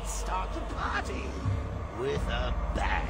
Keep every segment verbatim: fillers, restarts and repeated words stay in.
Let's start the party with a bang.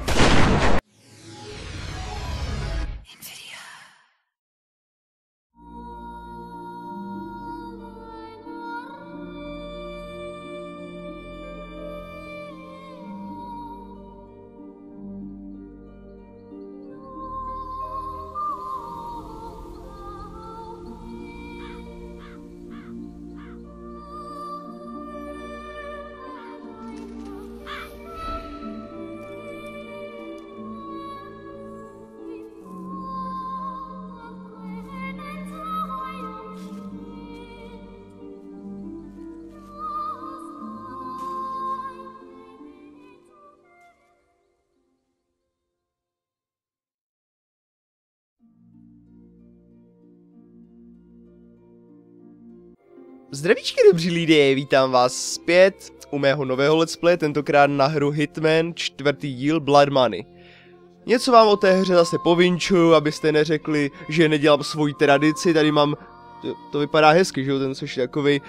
Zdravíčky dobří lidé, vítám vás zpět u mého nového let's play, tentokrát na hru Hitman, čtvrtý díl Blood Money. Něco vám o té hře zase povinčuju, abyste neřekli, že nedělám svoji tradici, tady mám, to, to vypadá hezky, že jo, ten což je takovej,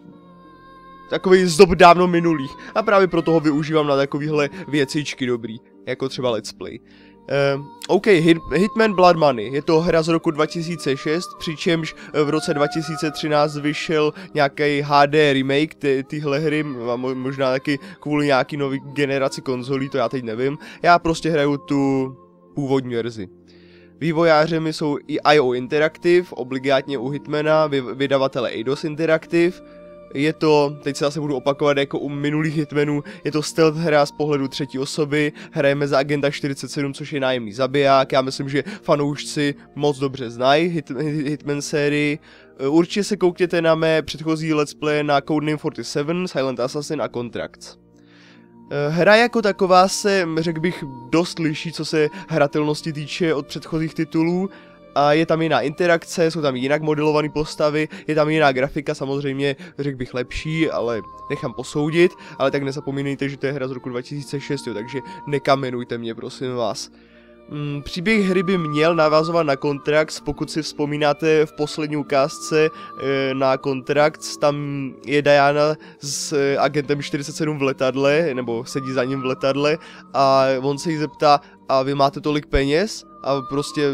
takovej z dob dávno minulých a právě proto ho využívám na takovýhle věcičky dobrý, jako třeba let's play. Uh, OK, Hit, Hitman Blood Money, je to hra z roku dva tisíce šest, přičemž v roce dva tisíce třináct vyšel nějaký H D remake téhle hry, možná taky kvůli nějaký nový generaci konzolí, to já teď nevím, já prostě hraju tu původní verzi. Vývojářemi jsou i I O Interactive, obligátně u Hitmana, vydavatele Eidos Interactive. Je to, teď se zase budu opakovat jako u minulých Hitmanů, je to stealth hra z pohledu třetí osoby, hrajeme za Agenta čtyřicet sedm, což je nájemný zabiják, já myslím, že fanoušci moc dobře znají hit, hit, Hitman sérii. Určitě se koukněte na mé předchozí let's play na Codename čtyřicet sedm, Silent Assassin a Contracts. Hra jako taková se, řekl bych, dost liší, co se hratelnosti týče od předchozích titulů. A je tam jiná interakce, jsou tam jinak modelované postavy, je tam jiná grafika, samozřejmě řekl bych lepší, ale nechám posoudit, ale tak nezapomínejte, že to je hra z roku dva tisíce šest, jo, takže nekamenujte mě, prosím vás. Mm, příběh hry by měl navazovat na Contracts, pokud si vzpomínáte v poslední ukázce e, na Contracts, tam je Diana s e, Agentem čtyřicet sedm v letadle, nebo sedí za ním v letadle a on se jí zeptá, a vy máte tolik peněz? A prostě...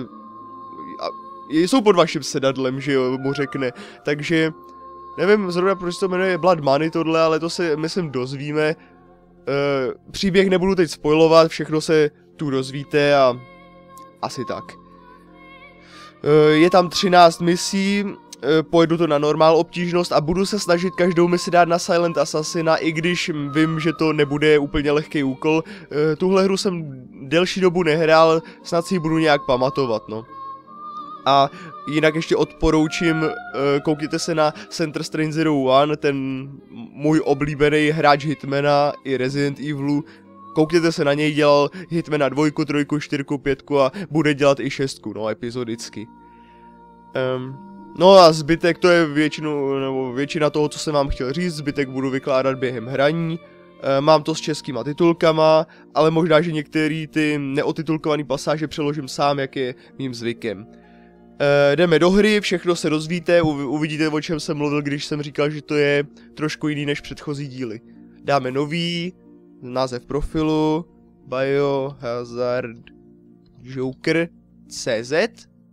jsou pod vaším sedadlem, že jo, mu řekne, takže nevím zrovna proč to jmenuje Blood Money tohle, ale to se myslím dozvíme. E, příběh nebudu teď spoilovat, všechno se tu dozvíte a asi tak. E, je tam třináct misí, e, pojedu to na normál obtížnost a budu se snažit každou misi dát na Silent Assassina, i když vím, že to nebude úplně lehký úkol. E, tuhle hru jsem delší dobu nehrál, snad si ji budu nějak pamatovat, no. A jinak ještě odporoučím, koukněte se na Center Strain Zero One, ten můj oblíbený hráč Hitmana i Resident Evilu. Koukněte se na něj, dělal Hitmana dvojku, trojku, čtyřku, pětku a bude dělat i šestku, no, epizodicky. Um, no a zbytek to je většinu, nebo většina toho, co jsem vám chtěl říct, zbytek budu vykládat během hraní. Mám to s českýma titulkama, ale možná, že některé ty neotitulkované pasáže přeložím sám, jak je mým zvykem. Uh, jdeme do hry, všechno se dozvíte, uvidíte, o čem jsem mluvil, když jsem říkal, že to je trošku jiný než předchozí díly. Dáme nový, název profilu, Biohazard Joker C Z.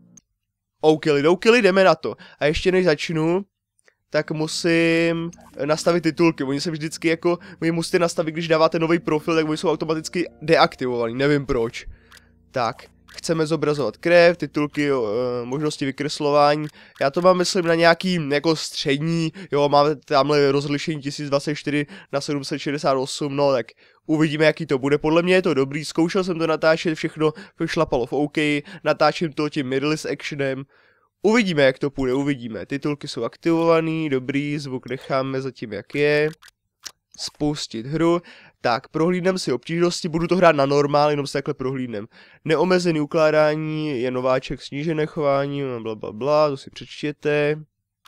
Oukili, doukili, jdeme na to. A ještě než začnu, tak musím nastavit titulky. Oni se vždycky jako, vy musíte nastavit, když dáváte nový profil, tak oni jsou automaticky deaktivovaný, nevím proč. Tak. Chceme zobrazovat krev, titulky, uh, možnosti vykreslování. Já to mám, myslím, na nějaký jako střední, jo, máme tamhle rozlišení tisíc dvacet čtyři na sedm set šedesát osm, no tak uvidíme, jaký to bude. Podle mě je to dobrý, zkoušel jsem to natáčet, všechno šlapalo v OK, natáčím to tím mirrorless actionem. Uvidíme, jak to půjde, uvidíme. Titulky jsou aktivovaný, dobrý, zvuk necháme zatím, jak je. Spustit hru. Tak, prohlídnem si obtížnosti, budu to hrát na normál, jenom si takhle prohlídnem. Neomezený ukládání, je nováček, snížené chování, bla bla bla, to si přečtěte.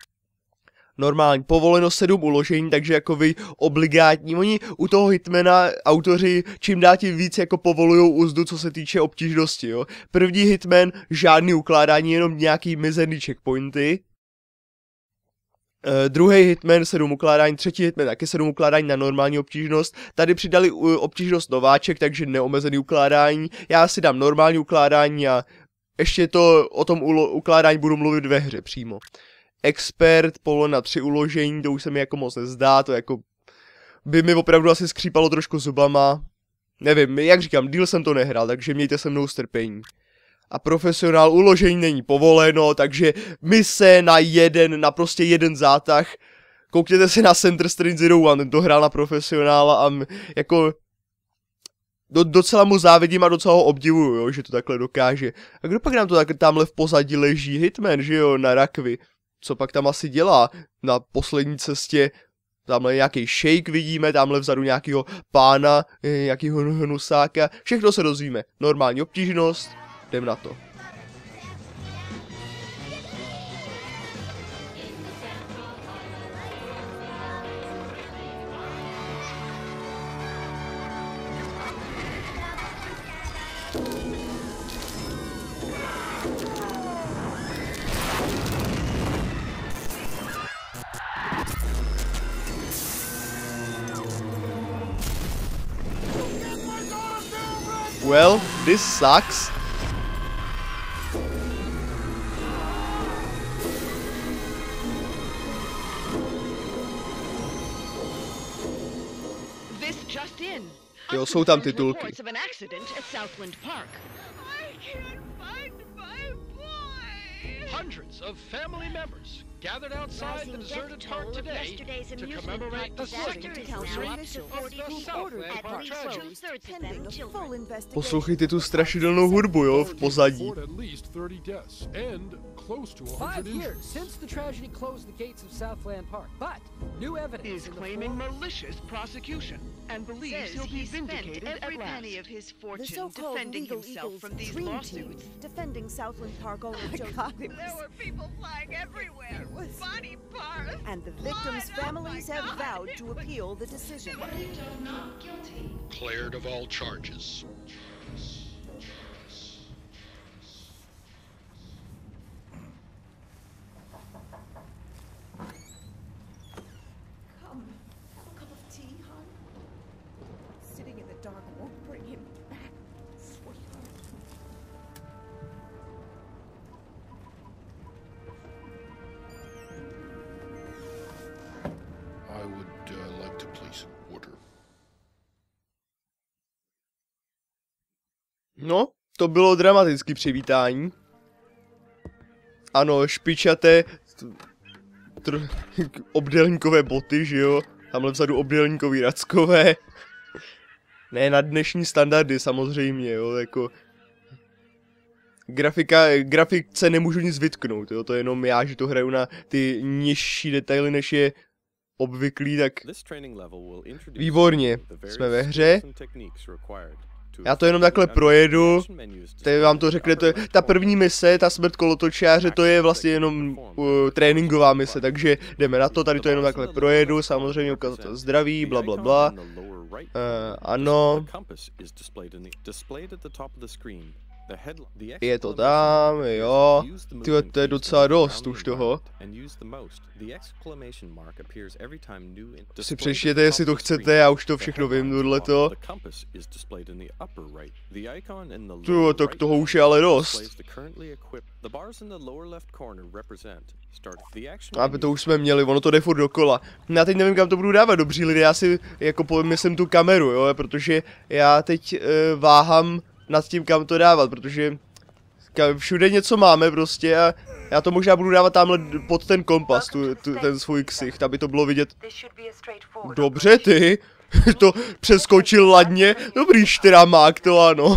Normální, povoleno sedm uložení, takže jako vy obligátní. Oni u toho Hitmana, autoři, čím dál tím víc jako povolujou úzdu, co se týče obtížnosti, jo. První Hitman, žádný ukládání, jenom nějaký mizerný checkpointy. Uh, druhý hitman sedm ukládání, třetí hitman taky sedm ukládání na normální obtížnost. Tady přidali uh, obtížnost nováček, takže neomezený ukládání. Já si dám normální ukládání a ještě to o tom ukládání budu mluvit ve hře přímo. Expert, polo na tři uložení, to už se mi jako moc nezdá, to jako by mi opravdu asi skřípalo trošku zubama. Nevím, jak říkám, díl jsem to nehrál, takže mějte se mnou strpení. A profesionál uložení není povoleno, takže mise na jeden, na prostě jeden zátah. Koukněte se na Center Strange Zero One, ten to hrál na profesionála a jako do, docela mu závidím a docela ho obdivuju, jo, že to takhle dokáže. A kdo pak nám to tak tamhle v pozadí leží? Hitman, že jo, na rakvi. Co pak tam asi dělá na poslední cestě? Tamhle nějaký shake vidíme, tamhle vzadu nějakýho pána, nějakýho hnusáka. Všechno se dozvíme. Normální obtížnost. Jdem na to. Well, this sucks. Jo, jsou tam titulky. Hundreds of family members gathered outside the deserted park today to commemorate the second anniversary of the Southland Park tragedy. Poslouchejte tu strašidelnou hudbu, jo, v pozadí. Five years since the tragedy closed the gates of Southland Park, but new evidence is claiming malicious prosecution and believes he'll be vindicated at last. Of his fortune defending himself from these lawsuits. Defending Southland Park owner Joseph Lewis. There were people flying everywhere. Body parts. And the victims' families have vowed to appeal the decision. Not guilty. Cleared of all charges. No, to bylo dramatické přivítání. Ano, špičaté tr- obdélníkové boty, že jo? Tamhle vzadu obdélníkový rackové. Ne, na dnešní standardy samozřejmě, jo, jako... Grafika, grafice nemůžu nic vytknout, jo, to je jenom já, že to hraju na ty nižší detaily, než je obvyklý, tak... Výborně, jsme ve hře. Já to jenom takhle projedu, teď vám to řekne, to je, ta první mise, ta smrt kolotočáře, to je vlastně jenom uh, tréninková mise, takže jdeme na to, tady to jenom takhle projedu, samozřejmě ukazatel zdraví, bla bla bla, uh, ano, je to tam, jo, tyhle, to je docela dost už toho. Si přečtěte, jestli to chcete, já už to všechno vím, tohleto. Tyjo, tak toho už je ale dost. A to už jsme měli, ono to jde furt dokola. Já teď nevím, kam to budu dávat, dobří lidé, já si jako myslím tu kameru, jo, protože já teď uh, váhám nad tím, kam to dávat, protože všude něco máme prostě a já to možná budu dávat tamhle pod ten kompas, tu, tu, ten svůj ksicht, aby to bylo vidět. Dobře ty, to přeskočil ladně, dobrý štramák, to ano.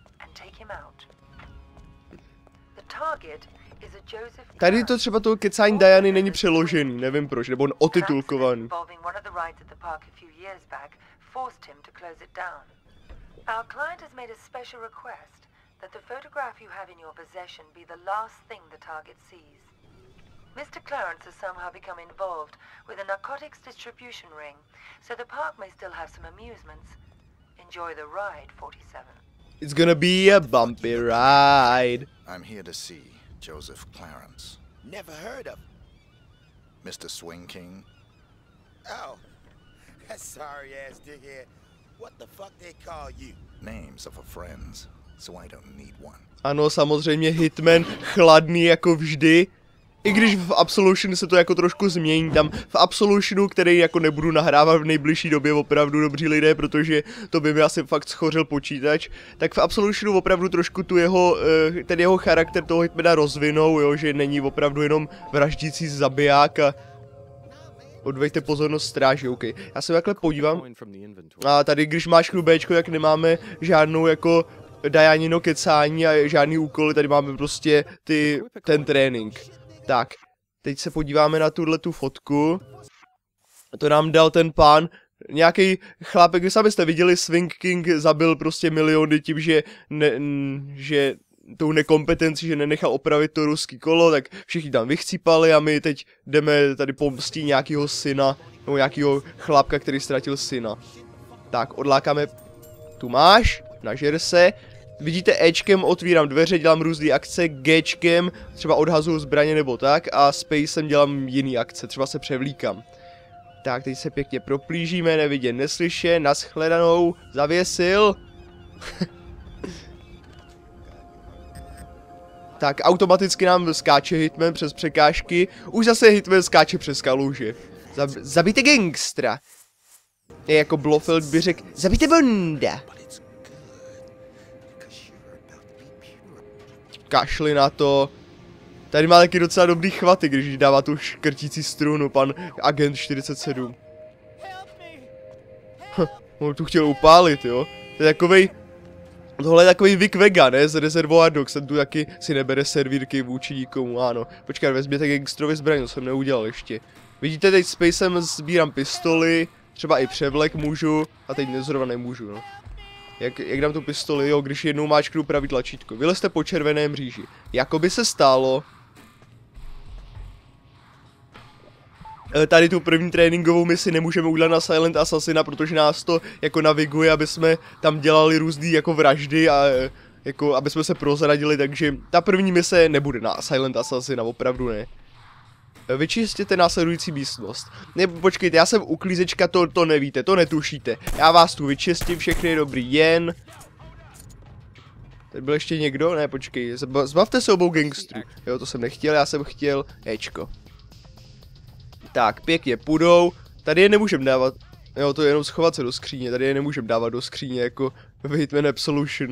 Tady to třeba to kecání Diany není přeložený, nevím proč, nebo on otitulkovaný. Our client has made a special request that the photograph you have in your possession be the last thing the target sees. Mister Clarence has somehow become involved with a narcotics distribution ring, so the park may still have some amusements. Enjoy the ride, forty-seven. It's gonna be a bumpy ride. I'm here to see Joseph Clarence. Never heard of. Mister Swing King? Oh, that sorry ass dickhead. What the fuck they call you? Names of our friends, so I don't need one. Ano, samozřejmě Hitman, chladný jako vždy. I když v Absolution se to jako trošku změní, tam v Absolutionu, který jako nebudu nahrávat v nejbližší době opravdu dobří lidé, protože to by mi asi fakt schořil počítač, tak v Absolutionu opravdu trošku tu jeho, ten jeho charakter toho Hitmana rozvinou, jo, že není opravdu jenom vraždící zabiják a odveďte pozornost stráži, OK. Já se takhle podívám. A tady, když máš Béčko, tak nemáme žádnou jako Dianino kecání a žádný úkoly, tady máme prostě ty, ten trénink. Tak, teď se podíváme na tuhle tu fotku. To nám dal ten pán, nějaký chlápek, vy sami jste viděli, Swing King zabil prostě miliony tím, že, ne, že tou nekompetencí, že nenechal opravit to ruský kolo, tak všichni tam vychcípali a my teď jdeme tady pomstít nějakého syna, nebo nějakého chlápka, který ztratil syna. Tak, odlákáme, tu máš, nažer se. Vidíte, Ečkem otvírám dveře, dělám různé akce, Gčkem třeba odhazuju zbraně nebo tak a Spacem dělám jiný akce, třeba se převlíkám. Tak, teď se pěkně proplížíme, nevidět, neslyšet, naschledanou, zavěsil. Tak, automaticky nám skáče Hitman přes překážky, už zase Hitman skáče přes kaluže. Zab zabijte gangstra. Je jako Blofeld by řekl, zabijte Bonda. Kašli na to. Tady má taky docela dobrý chvaty, když dává tu škrtící strunu, pan agent čtyřicet sedm. Hm, on tu chtěl upálit, jo. To je takovej... Tohle je takový Vic Vega, ne? Z Reservoir Dogs, ten tu taky si nebere servírky vůči nikomu, ano. Počkej, vezměte gangstrovi zbraň, to jsem neudělal ještě. Vidíte, teď Spacem sbírám pistoli, třeba i převlek můžu, a teď nezrovna nemůžu, no. Jak, jak dám tu pistoli, jo, když jednou máčknu pravý tlačítko. Vylezte po červeném mříži. Jakoby se stálo. Tady tu první tréninkovou misi nemůžeme udělat na Silent Assassina, protože nás to jako naviguje, aby jsme tam dělali různý jako vraždy a jako, aby jsme se prozradili, takže ta první mise nebude na Silent Assassina, opravdu ne. Vyčistěte následující místnost. Ne, počkejte, já jsem uklízečka, to, to nevíte, to netušíte. Já vás tu vyčistím, všechny dobrý, jen... Tady byl ještě někdo? Ne, počkej, zbavte se obou gangstrů. Jo, to jsem nechtěl, já jsem chtěl Ečko. Tak, pěkně půjdou. Tady je nemůžem dávat... Jo, to je jenom schovat se do skříně, tady je nemůžem dávat do skříně, jako v Hitman Absolution.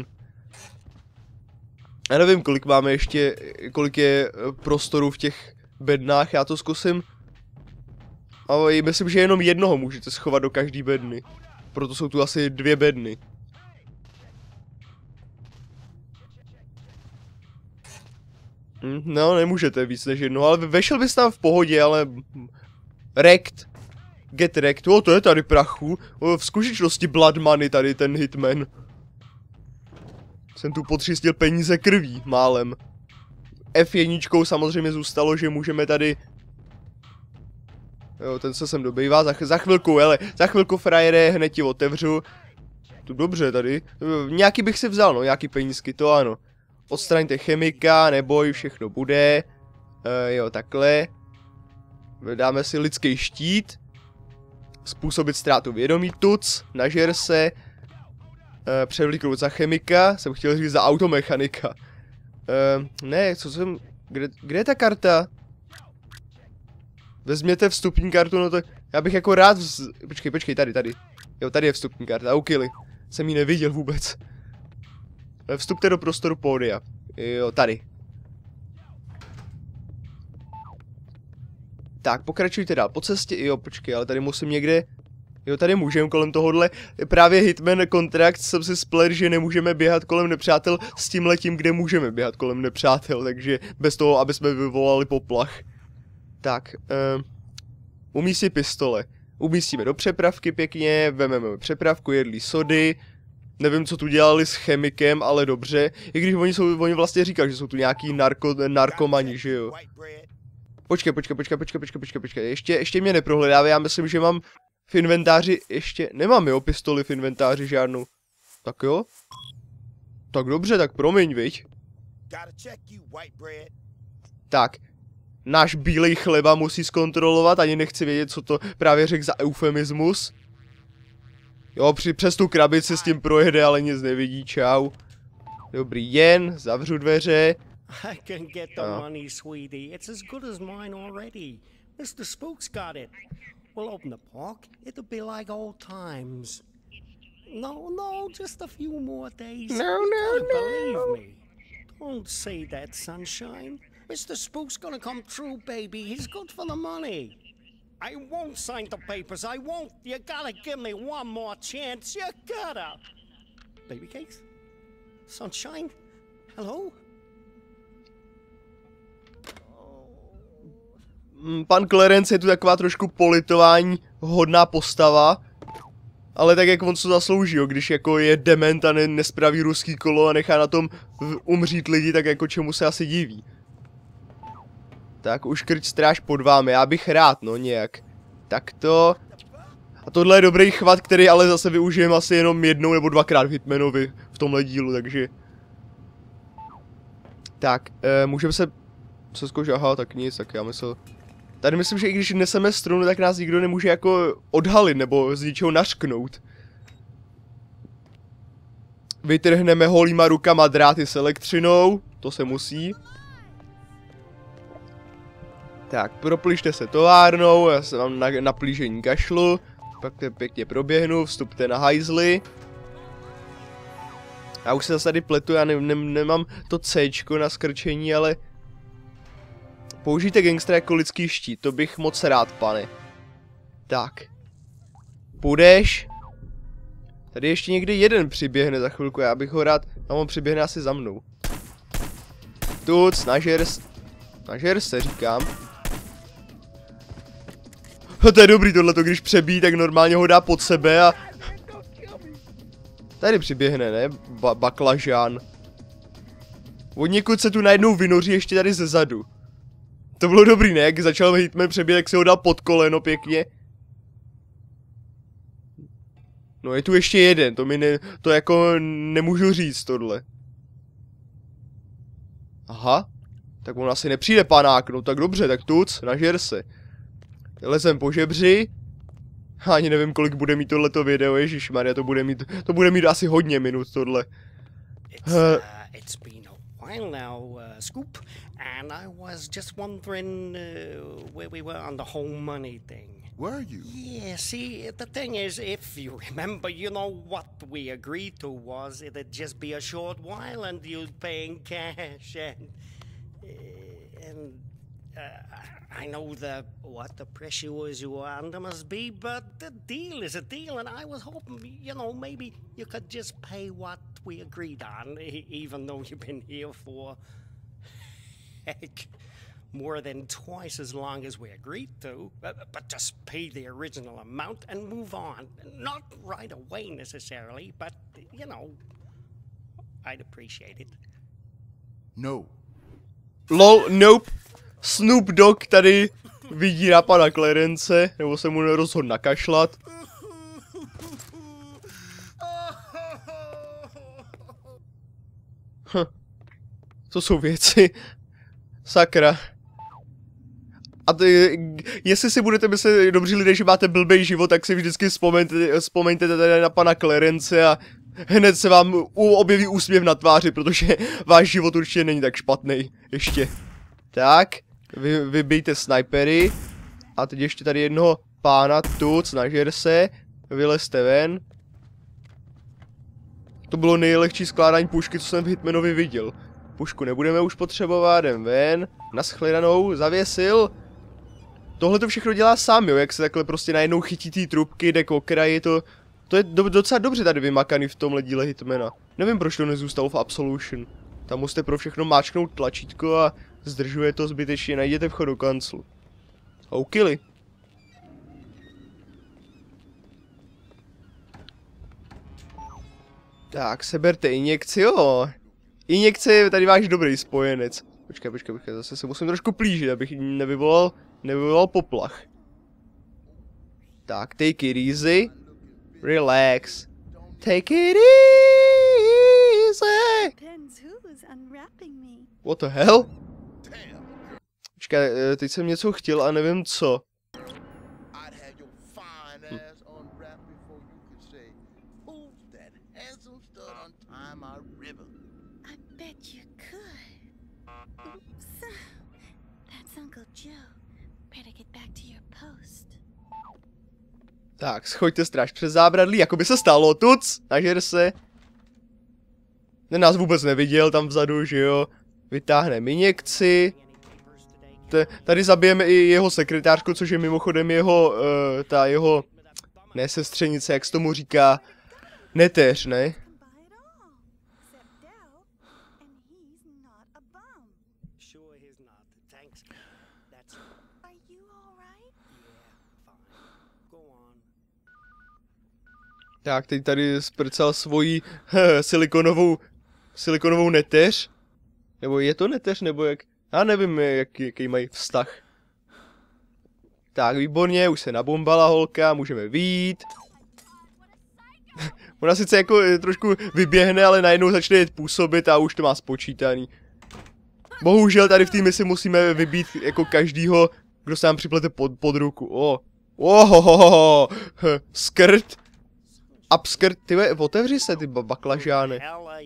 Já nevím, kolik máme ještě, kolik je prostoru v těch bednách, já to zkusím. Ale myslím, že jenom jednoho můžete schovat do každý bedny. Proto jsou tu asi dvě bedny. Hm, no, nemůžete víc než jedno, ale vešel bys tam v pohodě, ale... Rekt. Get rekt. O, to je tady prachu. O, v skutečnosti Blood Money tady ten Hitman. Jsem tu potřístil peníze krví, málem. F jedna samozřejmě zůstalo, že můžeme tady... Jo, ten se sem dobývá, za, za chvilku, hele, za chvilku frajere, hned ti otevřu. Tu dobře tady, nějaký bych si vzal, no, nějaký penízky, to ano. Odstraňte chemika, neboj, všechno bude. E, jo, takhle. Dáme si lidský štít. Způsobit ztrátu vědomí, tuc, nažer se. E, převlíknout za chemika, jsem chtěl říct za automechanika. Uh, ne, co jsem... Kde, kde je ta karta? Vezměte vstupní kartu, no to... Já bych jako rád vz... Počkej, počkej, tady, tady. Jo, tady je vstupní karta, ukily. Jsem ji neviděl vůbec. Vstupte do prostoru pódia. Jo, tady. Tak, pokračujte dál po cestě, jo, počkej, ale tady musím někde... Jo, tady můžeme kolem tohohle, právě Hitman Contract jsem si splet, že nemůžeme běhat kolem nepřátel s tím letím, kde můžeme běhat kolem nepřátel, takže bez toho, aby jsme vyvolali poplach. Tak, um, umístí pistole. Umístíme do přepravky pěkně, vememe přepravku, jedlí sody. Nevím, co tu dělali s chemikem, ale dobře. I když oni, jsou, oni vlastně říkali, že jsou tu nějaký narko, narkomani, že jo. Počkej, počkej, počkej, počkej, počkej, počkej, počkej, ještě, ještě mě neprohledává, já myslím, že mám... V inventáři ještě nemám, jo, pistoli v inventáři žádnou. Tak jo? Tak dobře, tak promiň, viď? Tak. náš bílej chleba musí zkontrolovat, ani nechci vědět, co to právě řekl za eufemismus. Jo, při, přes tu krabici s tím projede, ale nic nevidí, čau. Dobrý den, zavřu dveře. I can get the money, sweetie. It's as good as mine already. Mister Spook's got it. We'll open the park. It'll be like old times. No, no, just a few more days. No, no, you no. Believe me. Don't say that, sunshine. Mister Spook's gonna come through, baby. He's good for the money. I won't sign the papers. I won't. You gotta give me one more chance. You gotta. Baby cakes? Sunshine? Hello? Pan Clarence je tu taková trošku politování hodná postava. Ale tak jak on se zaslouží, jo, když jako je dement a ne, nespraví ruský kolo a nechá na tom umřít lidi, tak jako čemu se asi diví. Tak už krč stráž pod vámi, já bych rád, no nějak. Tak to. A tohle je dobrý chvat, který ale zase využijeme asi jenom jednou nebo dvakrát v Hitmanovi v tomhle dílu, takže. Tak, e, můžeme se přeskočit, aha, tak nic, tak já myslel. Tady myslím, že i když neseme strunu, tak nás nikdo nemůže jako odhalit nebo z ničeho nařknout. Vytrhneme holýma rukama dráty s elektřinou, to se musí. Tak, proplište se továrnou, já se vám na, na plížení kašlu. Pak to pěkně proběhnu, vstupte na hajzly. Já už se zase tady pletu, já ne, ne, nemám to Cčko na skrčení, ale... Použijte gangstra jako lidský štít, to bych moc rád, pane. Tak. Půjdeš? Tady ještě někde jeden přiběhne za chvilku, já bych ho rád... A on přiběhne asi za mnou. Tuc, nažer... Nažer se, říkám. To je dobrý tohleto, když přebíjí, tak normálně ho dá pod sebe a... Tady přiběhne, ne? Ba baklažán. Od někud se tu najednou vynoří ještě tady ze zadu. To bylo dobrý, ne? Jak začal Hitman přebíjet, jak si ho dal pod koleno pěkně. No je tu ještě jeden, to mi ne... To jako nemůžu říct tohle. Aha. Tak on asi nepřijde panák, no tak dobře, tak tuc, nažer se. Lezem po žebři. Ani nevím, kolik bude mít tohleto video, ježišmarja, to bude mít, to bude mít asi hodně minut tohle. It's, uh, it's been a while now, uh, Scoop, and I was just wondering uh, where we were on the whole money thing. Were you? Yeah, see, the thing is, if you remember, you know what we agreed to was it'd just be a short while and you'd pay in cash and... Uh, and... Uh, I know the what the pressures you are under must be, but the deal is a deal, and I was hoping, you know, maybe you could just pay what we agreed on, e even though you've been here for, heck, more than twice as long as we agreed to. But, but just pay the original amount and move on. Not right away necessarily, but, you know, I'd appreciate it. No. Lol, nope. Snoop Dogg tady vidí na pana Clarence, nebo se mu nerozhodl nakašlat. Hm. To jsou věci. Sakra. A ty, jestli si budete myslet, dobří lidé, že máte blbej život, tak si vždycky vzpomeňte, vzpomeňte tady na pana Clarence a hned se vám objeví úsměv na tváři, protože váš život určitě není tak špatný. Ještě. Tak. Vy, vybijte snipery. A teď ještě tady jednoho pána tu, snažer se. Vylezte ven. To bylo nejlehčí skládání pušky, co jsem v Hitmanovi viděl. Pušku nebudeme už potřebovat, jdem ven. Naschledanou, zavěsil. Tohle to všechno dělá sám, jo, jak se takhle prostě najednou chytí ty trubky, jde k okraji, to... To je do, docela dobře tady vymakaný v tomhle díle Hitmana. Nevím, proč to nezůstalo v Absolution. Tam musíte pro všechno máčknout tlačítko a zdržuje to zbytečně, najděte vchod do kanclu. Oukili. Tak, seberte injekci, jo. Injekce je tady váš dobrý spojenec. Počkej, počkej, počkej, zase se musím trošku plížit, abych nevyvolal, nevyvolal poplach. Tak, take it easy. Relax. Take it easy. What the hell? Počkej, teď jsem něco chtěl a nevím co. Hm. Tak, schoďte stráž přes zábradlí, jako by se stalo, tuc, nažer se. Ten nás vůbec neviděl tam vzadu, že jo. Vytáhneme injekci. T tady zabijeme i jeho sekretářku, což je mimochodem jeho, uh, ta jeho, ne sestřenice, jak se tomu říká, neteř, ne? Tak, teď tady sprcal svoji he, silikonovou, silikonovou neteř. Nebo je to neteř, nebo jak? Já nevím, jak, jaký mají vztah. Tak, výborně, už se nabombala holka, můžeme vyjít. Ona sice jako trošku vyběhne, ale najednou začne jet působit a už to má spočítaný. Bohužel tady v té misi musíme vybít jako každýho, kdo se nám připlete pod, pod ruku. O, ohohoho, skrt. Upskirt, ty ve, otevři se, ty baklažány.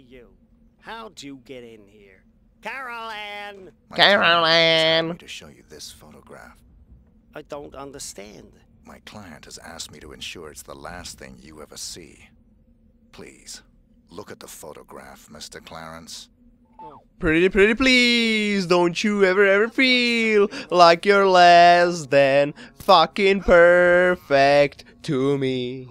Caroline! Caroline! To show you this photograph. I don't understand. My client has asked me to ensure it's the last thing you ever see. Please, look at the photograph, Mister Clarence. Pretty, pretty please, don't you ever ever feel like you're less than fucking perfect to me.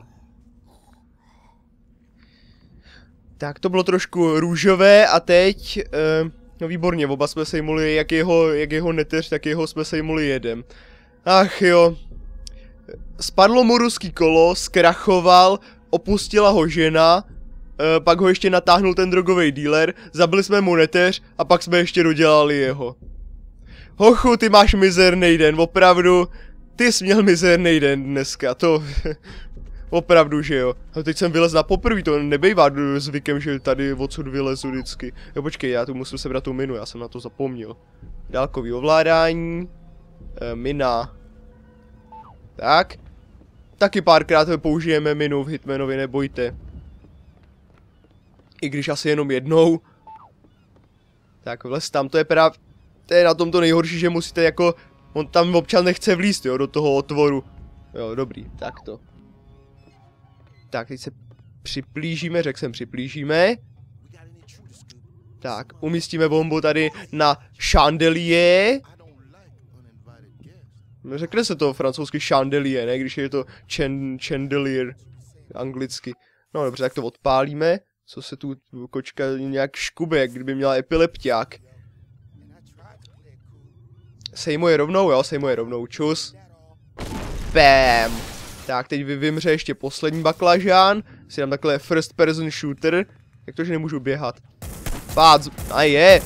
Tak to bylo trošku růžové a teď, uh, no výborně, oba jsme sejmuli, jak jeho, jak jeho neteř, tak jeho jsme sejmuli jedem. Ach jo. Spadlo mu ruský kolo, zkrachoval, opustila ho žena, uh, pak ho ještě natáhnul ten drogový dealer, zabili jsme mu neteř a pak jsme ještě dodělali jeho. Hochu, ty máš mizerný den, opravdu, ty jsi měl mizerný den dneska, to... Opravdu, že jo. A teď jsem vylez na poprvé, to nebejvá zvykem, že tady odsud vylezu vždycky. Jo, počkej, já tu musím sebrat tu minu, já jsem na to zapomněl. Dálkový ovládání. E, mina. Tak. Taky párkrát použijeme minu v Hitmanovi, nebojte. I když asi jenom jednou. Tak, vlez tam, to je právě... To je na tom to nejhorší, že musíte jako... On tam občan nechce vlízt, jo, do toho otvoru. Jo, dobrý, tak to. Tak, teď se připlížíme, řekl jsem připlížíme. Tak, umístíme bombu tady na chandelier. Řekne se to francouzsky chandelier, ne? Když je to chandelier anglicky. No dobře, tak to odpálíme. Co se tu kočka nějak škube, jak kdyby měla epilepťák. Sejmuje rovnou, jo, sejmuje rovnou, čus. Bam. Tak, teď vymře ještě poslední baklažán. Si dám takhle first person shooter. Jak to, že nemůžu běhat? Pád, a je.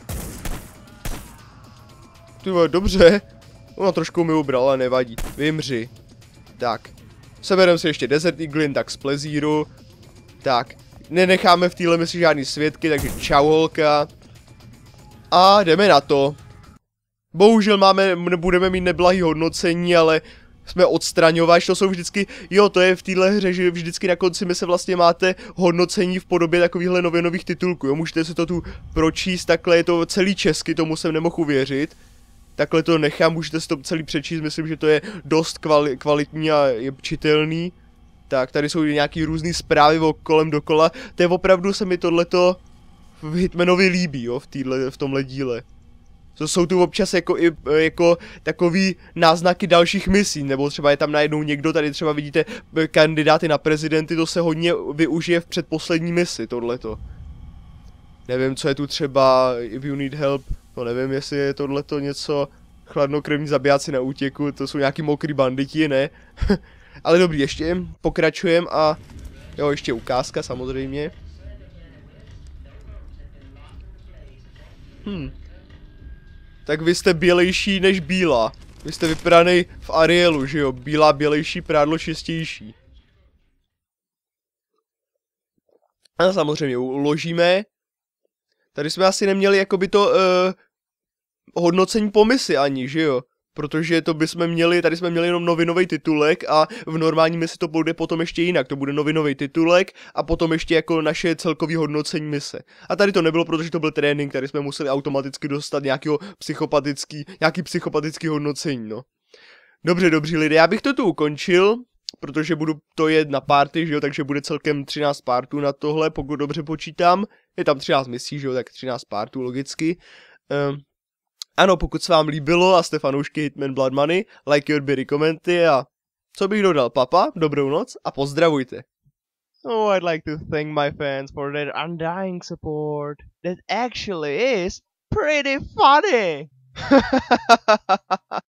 Tyhle, dobře. Ono trošku mi ubral, ale nevadí. Vymři. Tak. Seberem si ještě Desert Eagle, tak z plezíru. Tak. Nenecháme v téhle misi žádný svědky, takže čau holka. A jdeme na to. Bohužel máme, nebudeme mít neblahý hodnocení, ale jsme odstraňovač, to jsou vždycky, jo, to je v téhle hře, že vždycky na konci mise vlastně máte hodnocení v podobě takovýchhle novinových titulků, jo, můžete si to tu pročíst, takhle je to celý česky, tomu jsem nemohl uvěřit. Takhle to nechám, můžete si to celý přečíst, myslím, že to je dost kvali kvalitní a je čitelný. Tak, tady jsou nějaký různý zprávy kolem dokola, to je opravdu, se mi tohleto v Hitmanovi líbí, jo, v, týhle, v tomhle díle. To jsou tu občas jako, i, jako takový náznaky dalších misí, nebo třeba je tam najednou někdo, tady třeba vidíte kandidáty na prezidenty, to se hodně využije v předposlední misi, tohleto. Nevím, co je tu třeba, if you need help, no nevím, jestli je tohleto něco, chladnokrevní zabijáci na útěku, to jsou nějaký mokrý banditi, ne? Ale dobrý, ještě pokračujeme a jo, ještě ukázka samozřejmě. Hm. Tak vy jste bělejší než bílá. Vy jste vypranej v Arielu, že jo? Bílá, bělejší, prádlo čistější. A samozřejmě uložíme. Tady jsme asi neměli jakoby to, uh, hodnocení po misi ani, že jo? Protože to bychom měli, tady jsme měli jenom novinový titulek a v normální misi to bude potom ještě jinak. To bude novinový titulek a potom ještě jako naše celkový hodnocení mise. A tady to nebylo, protože to byl trénink, tady jsme museli automaticky dostat nějakého psychopatický, nějaký psychopatický hodnocení, no. Dobře, dobří lidé, já bych to tu ukončil, protože budu to jet na party, že jo, takže bude celkem třináct partů na tohle, pokud dobře počítám. Je tam třináct misí, že jo, tak třináct partů logicky. Um, Ano, pokud se vám líbilo a jste fanoušky Hitman Blood Money, lajky, odběry, komenty a co bych dodal, papa, dobrou noc a pozdravujte. Oh, I'd like to thank my fans for their undying support. That actually is pretty funny.